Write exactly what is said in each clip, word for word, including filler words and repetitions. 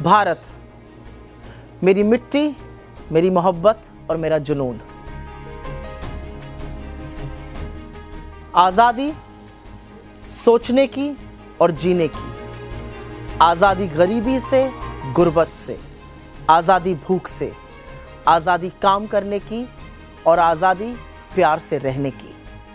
भारत, मेरी मिट्टी, मेरी मोहब्बत और मेरा जुनून। आज़ादी सोचने की और जीने की, आज़ादी गरीबी से, गुर्बत से, आज़ादी भूख से, आज़ादी काम करने की और आज़ादी प्यार से रहने की।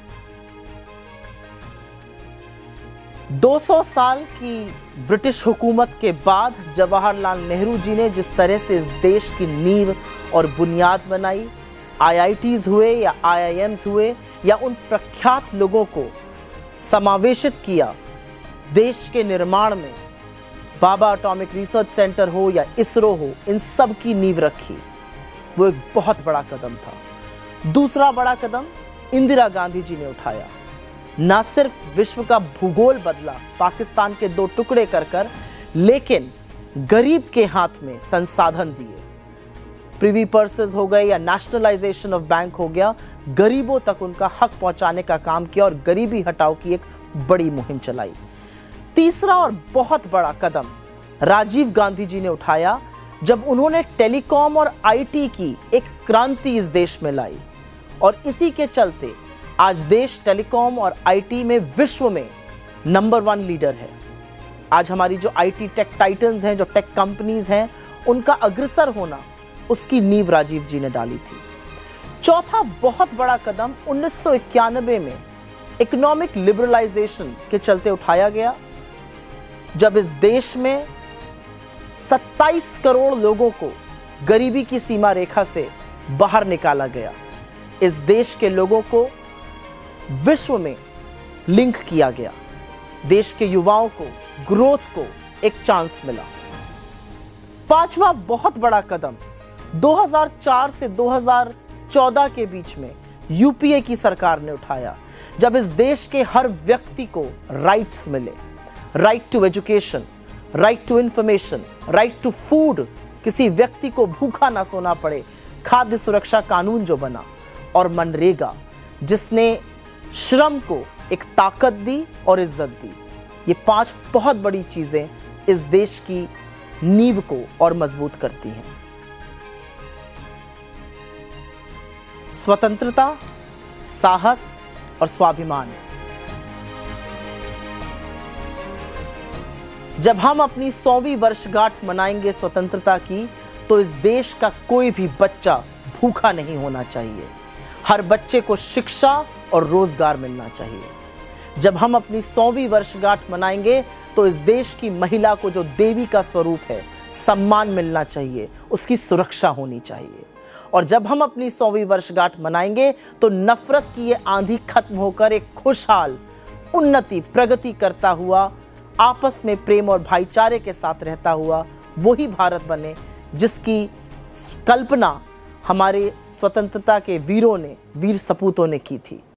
दो सौ साल की ब्रिटिश हुकूमत के बाद जवाहरलाल नेहरू जी ने जिस तरह से इस देश की नींव और बुनियाद बनाई, आई आई टीज़ हुए या आई आई एम्स हुए या उन प्रख्यात लोगों को समावेशित किया देश के निर्माण में, बाबा एटॉमिक रिसर्च सेंटर हो या इसरो हो, इन सब की नींव रखी, वो एक बहुत बड़ा कदम था। दूसरा बड़ा कदम इंदिरा गांधी जी ने उठाया। ना सिर्फ विश्व का भूगोल बदला, पाकिस्तान के दो टुकड़े कर कर, लेकिन गरीब के हाथ में संसाधन दिए। प्रिवी पर्सेस हो गए या नेशनलाइजेशन ऑफ बैंक हो गया, गरीबों तक उनका हक पहुंचाने का काम किया और गरीबी हटाओ की एक बड़ी मुहिम चलाई। तीसरा और बहुत बड़ा कदम राजीव गांधी जी ने उठाया जब उन्होंने टेलीकॉम और आई टी की एक क्रांति इस देश में लाई, और इसी के चलते आज देश टेलीकॉम और आई टी में विश्व में नंबर वन लीडर है। आज हमारी जो आई टी टेक टाइटन्स हैं, जो टेक कंपनीज हैं, उनका अग्रसर होना, उसकी नींव राजीव जी ने डाली थी। चौथा बहुत बड़ा कदम उन्नीस सौ इक्यानवे में इकोनॉमिक लिबरलाइजेशन के चलते उठाया गया, जब इस देश में सत्ताईस करोड़ लोगों को गरीबी की सीमा रेखा से बाहर निकाला गया। इस देश के लोगों को विश्व में लिंक किया गया। देश के युवाओं को, ग्रोथ को एक चांस मिला। पांचवा बहुत बड़ा कदम दो हज़ार चार से दो हज़ार चौदह के बीच में यू पी ए की सरकार ने उठाया, जब इस देश के हर व्यक्ति को राइट्स मिले, right to education, right to information, right to food, किसी व्यक्ति को भूखा ना सोना पड़े, खाद्य सुरक्षा कानून जो बना, और मनरेगा जिसने श्रम को एक ताकत दी और इज्जत दी। ये पांच बहुत बड़ी चीजें इस देश की नींव को और मजबूत करती हैं। स्वतंत्रता, साहस और स्वाभिमान। जब हम अपनी सौवीं वर्षगांठ मनाएंगे स्वतंत्रता की, तो इस देश का कोई भी बच्चा भूखा नहीं होना चाहिए। हर बच्चे को शिक्षा और रोजगार मिलना चाहिए। जब हम अपनी सौवीं वर्षगांठ मनाएंगे, तो इस देश की महिला को जो देवी का स्वरूप है, सम्मान मिलना चाहिए, उसकी सुरक्षा होनी चाहिए। और जब हम अपनी सौवीं वर्षगांठ मनाएंगे, तो नफरत की ये आंधी खत्म होकर एक खुशहाल, उन्नति, प्रगति करता हुआ, आपस में प्रेम और भाईचारे के साथ रहता हुआ वही भारत बने जिसकी कल्पना हमारे स्वतंत्रता के वीरों ने, वीर सपूतों ने की थी।